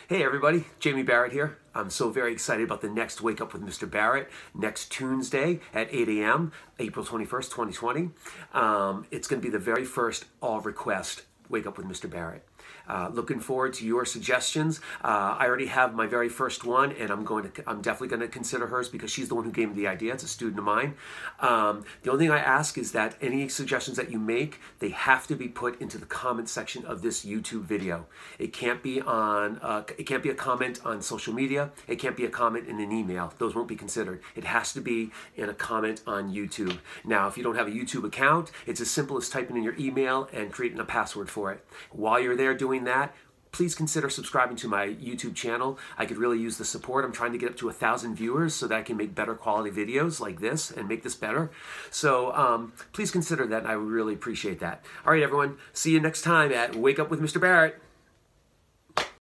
Hey everybody, Jamie Barrett here. I'm so very excited about the next Wake Up with Mr. Barrett next Tuesday at 8 a.m., April 21st, 2020. It's going to be the very first all request Wake Up with Mr. Barrett. Looking forward to your suggestions. I already have my very first one, and I'm definitely going to consider hers because she's the one who gave me the idea. It's a student of mine. The only thing I ask is that any suggestions that you make, they have to be put into the comment section of this YouTube video. It can't be on. It can't be a comment on social media. It can't be a comment in an email. Those won't be considered. It has to be in a comment on YouTube. Now, if you don't have a YouTube account, it's as simple as typing in your email and creating a password for it. While you're there doing that, please consider subscribing to my YouTube channel. I could really use the support. I'm trying to get up to 1,000 viewers so that I can make better quality videos like this and make this better. So please consider that, and I would really appreciate that. All right, everyone. See you next time at Wake Up with Mr. Barrett.